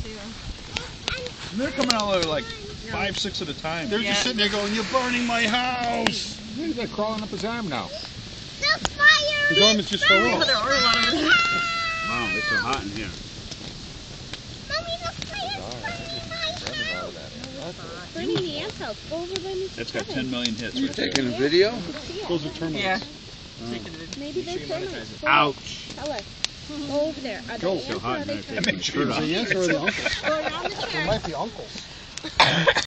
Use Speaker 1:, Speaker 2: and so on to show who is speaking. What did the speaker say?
Speaker 1: And they're coming out like 5, 6 at a time.
Speaker 2: They're just sitting there going, "You're burning my house."
Speaker 3: They're crawling up his arm now.
Speaker 4: The fire!
Speaker 2: His arm is just fell off.
Speaker 5: There are a lot of them.
Speaker 2: Wow, it's so hot in here.
Speaker 4: Mommy, the fire's burning my house! Burning the ants out. Go over by Mr.
Speaker 1: That's got 10 million hits.
Speaker 3: You
Speaker 1: Right there.
Speaker 3: taking a video?
Speaker 2: Those are termites.
Speaker 5: Yeah.
Speaker 4: Maybe they're termites.
Speaker 2: Ouch.
Speaker 4: Tell us. Go over there. Are they
Speaker 2: Go.
Speaker 4: ants
Speaker 2: So
Speaker 4: or
Speaker 2: hot
Speaker 4: are they
Speaker 2: in there.
Speaker 4: termites?
Speaker 2: Is it yes or the uncle?
Speaker 4: Go around the
Speaker 3: It
Speaker 4: turn.
Speaker 3: might be uncles.